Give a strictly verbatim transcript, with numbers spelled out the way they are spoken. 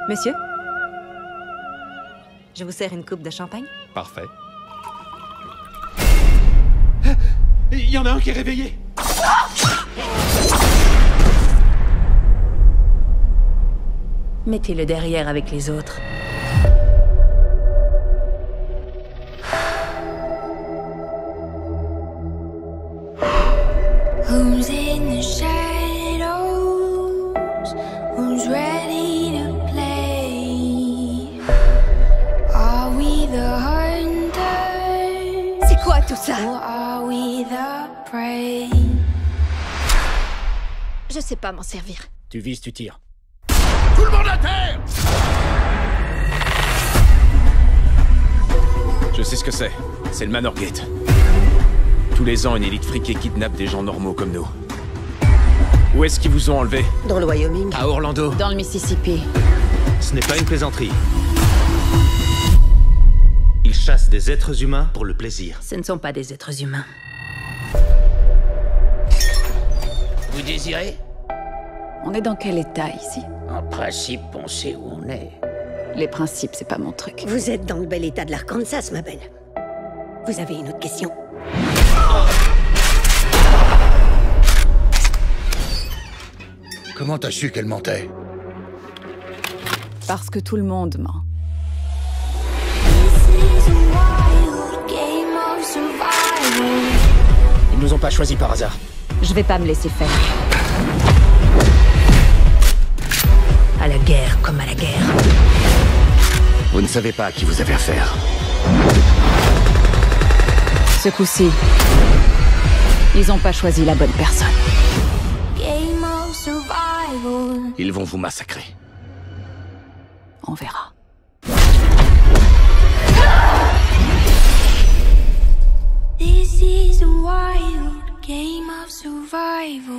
Monsieur? Je vous sers une coupe de champagne? Parfait. Il y en a un qui est réveillé! Mettez-le derrière avec les autres. Who's in the shadows? Who's ready to play? Are we the hunters? C'est quoi tout ça? Or are we the prey? Je sais pas m'en servir. Tu vises, tu tires. Tout le monde à terre! Je sais ce que c'est. C'est le Manor Gate. Tous les ans, une élite friquée kidnappe des gens normaux comme nous. Où est-ce qu'ils vous ont enlevé? Dans le Wyoming. À Orlando. Dans le Mississippi. Ce n'est pas une plaisanterie. Ils chassent des êtres humains pour le plaisir. Ce ne sont pas des êtres humains. Vous désirez? On est dans quel état ici? En principe, on sait où on est. Les principes, c'est pas mon truc. Vous êtes dans le bel état de l'Arkansas, ma belle. Vous avez une autre question? Comment t'as su qu'elle mentait? Parce que tout le monde ment. This is a wild game of survival. Ils nous ont pas choisis par hasard. Je vais pas me laisser faire. À la guerre comme à la guerre. Vous ne savez pas à qui vous avez affaire. Ce coup-ci, ils ont pas choisi la bonne personne. Game of survival. Ils vont vous massacrer. On verra. This is a wild game of survival.